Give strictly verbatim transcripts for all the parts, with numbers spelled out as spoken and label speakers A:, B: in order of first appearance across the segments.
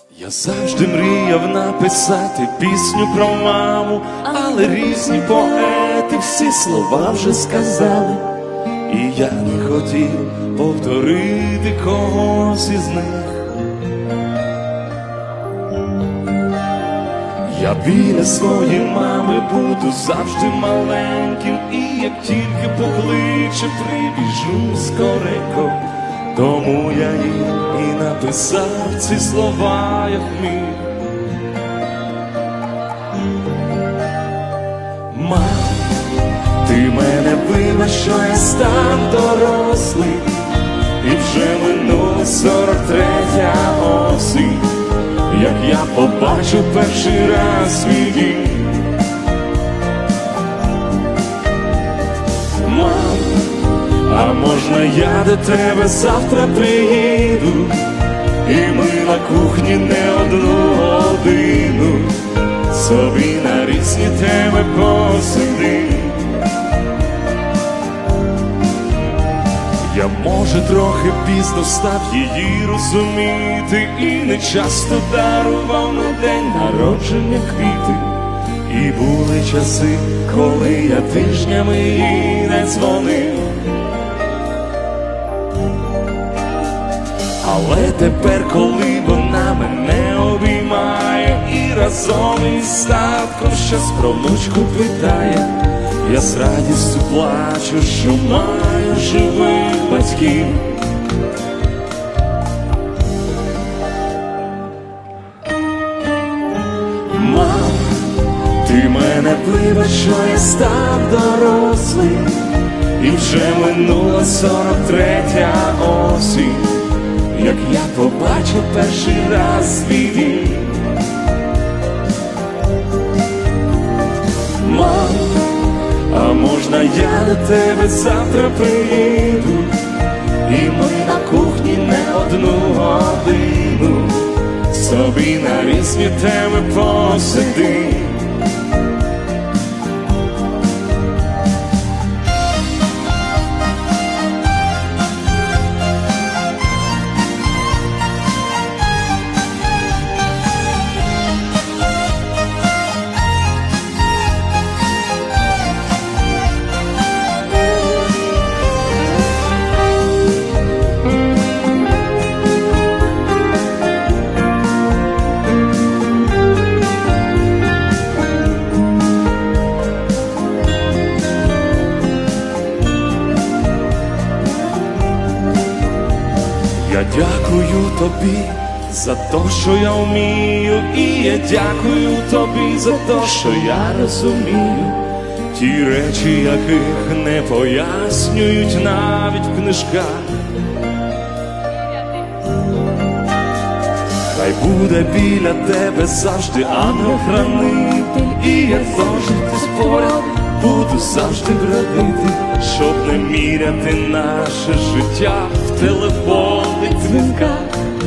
A: Я завжди мріяв написати пісню про маму, але різні поети всі слова вже сказали, і я не хотів повторити когось із них. Я біля своєї мами буду завжди маленьким, і як тільки покличе, прибіжу скоренько. Тому я їй і написав ці слова, як міг. Мам, ти мене вибач, що я став дорослий, і вже минула сорок третя осінь, як я побачив перший раз свій дім. Мам, а можна я до тебе завтра приїду, і ми на кухні не одну годину собі на різні теми посидим. Я, може, трохи пізно став її розуміти, і не часто дарував на день народження квіти. І були часи, коли я тижнями їй не дзвонив. Але тепер, коли вона мене обіймає і разом із татком щось про внучку питає, я з радістю плачу, що маю живих батьків. Мам, ти мене вибач, що я став дорослий, і вже минула сорок третя осінь, як я побачив перший раз свій дім. Мам, а можна я до тебе завтра приїду, і ми на кухні не одну годину собі на різні теми посидим. Я дякую тобі за те, що я вмію, і я дякую тобі за те, що я розумію ті речі, яких не пояснюють навіть в книжках. Хай буде біля тебе завжди ангел-хранитель, і я завжди поряд буду завжди бродити, щоб не міряти наше життя в телефонних дзвінках.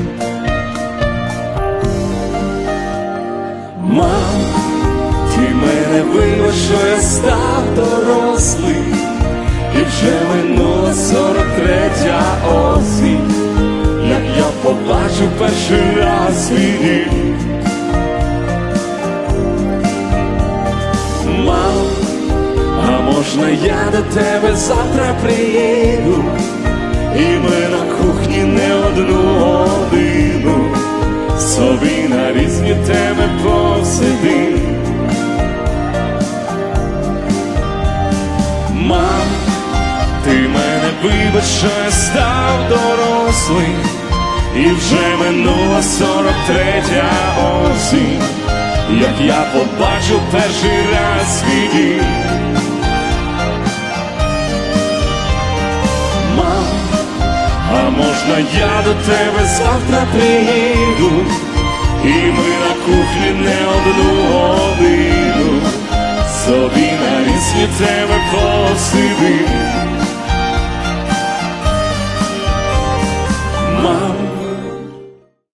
A: Мам, ти мене вибач, що я став дорослий, і вже минула сорок третя осінь, як я побачив перший раз свій дім. Мам, а можна я до тебе завтра приїду, і ми на кухні не одну годину собі на різні теми посидим. Мам, ти мене вибач, що я став дорослий, і вже минула сорок третя осінь, як я побачив перший раз свій дім. Мам, а можна я до тебе завтра приїду, і ми на кухні не одну годину собі на різні теми посидим.